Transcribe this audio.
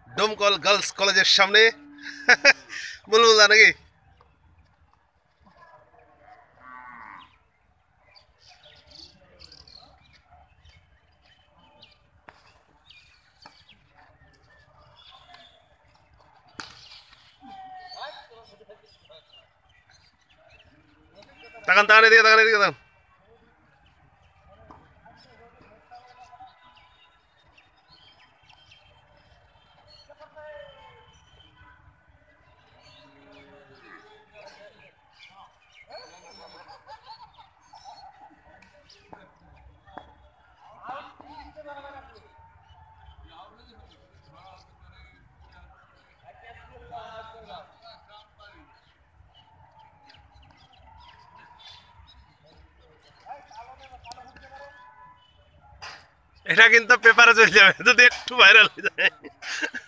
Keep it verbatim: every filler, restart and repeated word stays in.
Domkal girls কলেজের সামনে বুলবুল নাকি তাকান তাকান এদিকে তাকান এদিকে তাকান এটা কিন্তু পেপারে চলে যাবে যদি একটু ভাইরাল হয়ে যায়